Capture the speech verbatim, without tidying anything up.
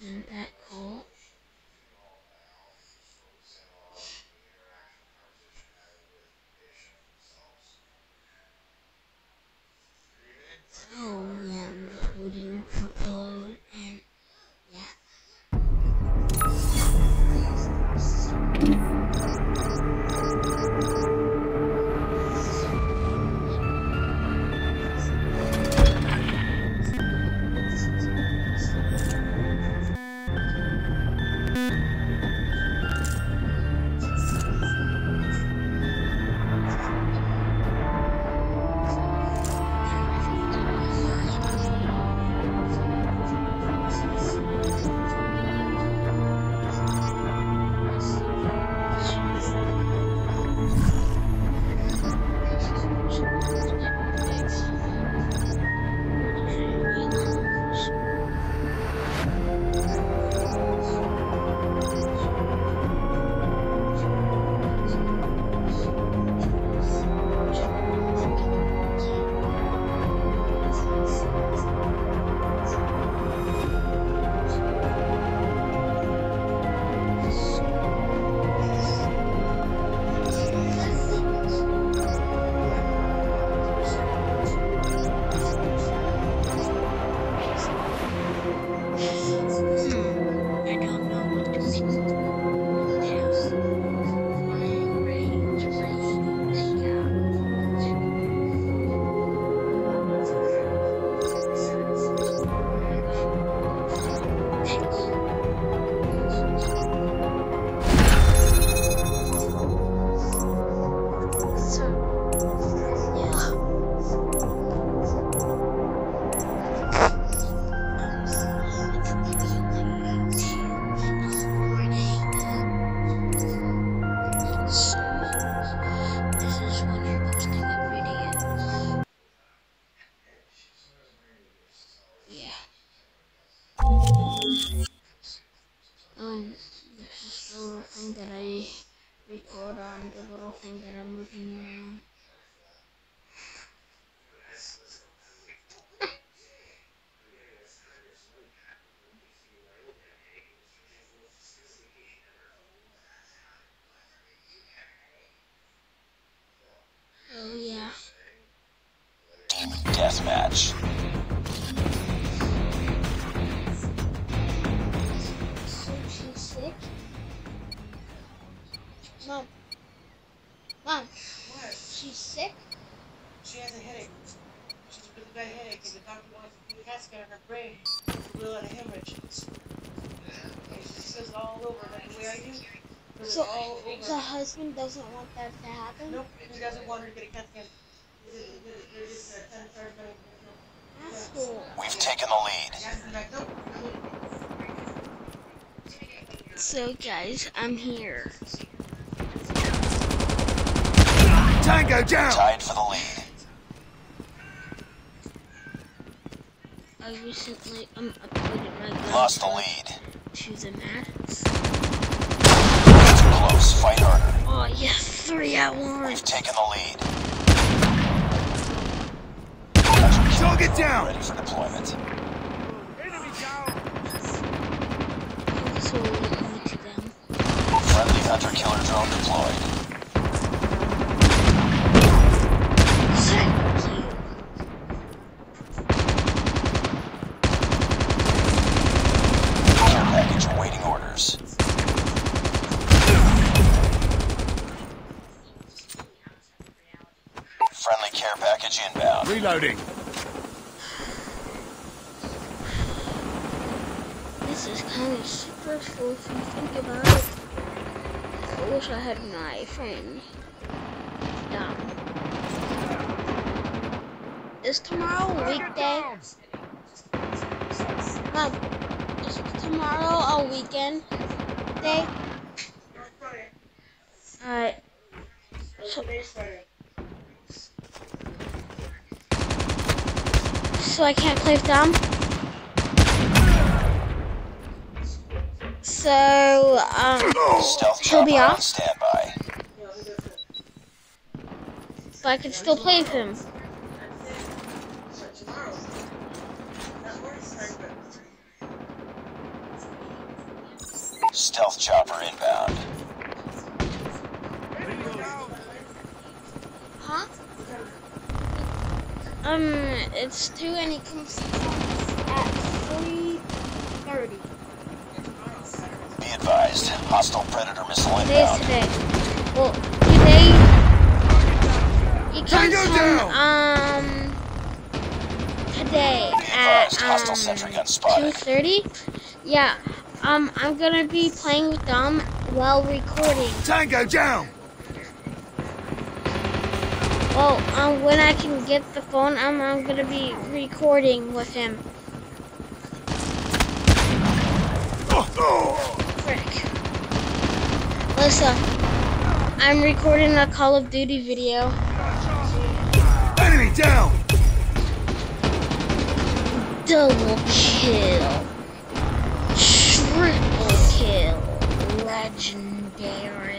Isn't that cool? So yeah, I'm just waiting for it to load and yeah. Um, this is the little thing that I record on, the little thing that I'm moving around. Oh yeah. Team deathmatch. Sick? Mom. Mom. What? She's sick? She has a headache. She has a really bad headache, and the doctor wants to do a CAT scan on her brain. It's a little lot of hemorrhage. And she says it all over, like the way I do. So, all over. the husband doesn't want that to happen? Nope, he doesn't want her to get a CAT scan. They're just uh, ten stars going. Asshole. We've taken the lead. Nope. So guys, I'm here. Tango down. Tied for the lead. I recently um, uploaded my gun Lost the lead. to the mat. Too close. Fight harder. Oh yes, three at once. We've taken the lead. Target down. Ready for deployment. Enemy down. So we lead to them. Friendly hunter-killer drone deployed. Thank you. Care package awaiting orders. Friendly care package inbound. Reloading. This is kind of stressful if you think about it. I wish I had my friend. Down. Is tomorrow a weekday? Mom, is tomorrow a weekend day? Alright. So, so I can't play with them? So, um, he'll be off, Standby. but I can still play with him. Stealth chopper inbound. Huh? Um, it's two and he comes at three thirty. Be advised, hostile predator missile Today's inbound. today. Well, today he comes Tango from down! um today Be advised, at hostile um sentry gun two spotted. thirty. Yeah. Um, I'm gonna be playing with Dom while recording. Tango down! Well, um, when I can get the phone, I'm I'm gonna be recording with him. Frick. Listen, I'm recording a Call of Duty video. Enemy down! Double kill. Triple kill. Legendary.